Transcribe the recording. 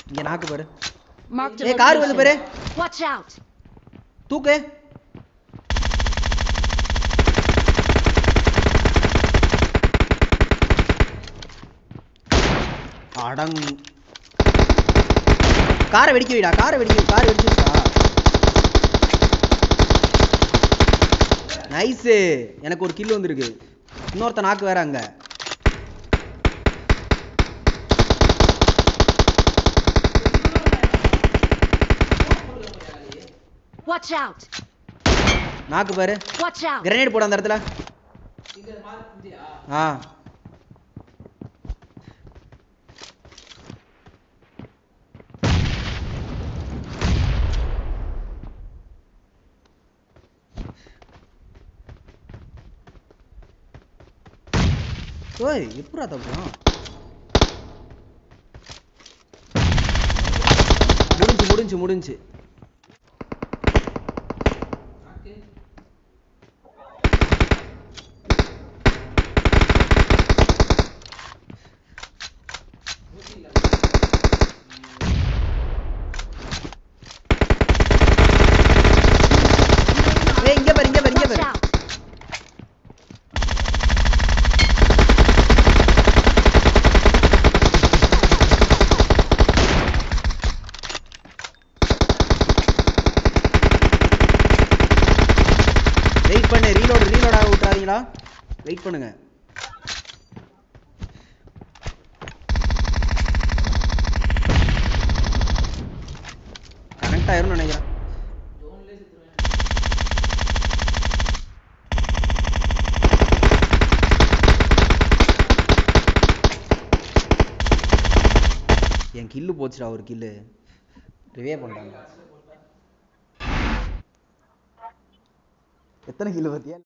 இங்க நாக்கு பாரு. Marked a ஏய் கார் வந்து பாரு. location. Watch out. தூக்கு. அடங். காரை வெடிக்க வைடா, காரை வெடிக்க, கார் வெடிச்சிருச்சா? நைஸ். எனக்கு ஒரு கில் வந்திருக்கு. இன்னொருத்த நாக்கு வேற அங்க. Watch out. நாக்கு பாரு. Watch out. கிரனேட் போடு அந்த இடத்துல. இங்க மார்க் பண்ணியா? ஓய் எப்படா தப்புறான்? முடிஞ்சு. இங்க பாரு. Watch out. வெயிட் பண்ணு. ரீலோட் ஆக விட்டுறாதீங்களா? வெயிட் பண்ணுங்க. கனெக்ட் ஆயிரும்னு நினைக்கிறேன். என் கில்லு போச்சுடா. ஒரு கில்லு ரிவே பண்றாங்க. எத்தனை கில்லு பத்தியா?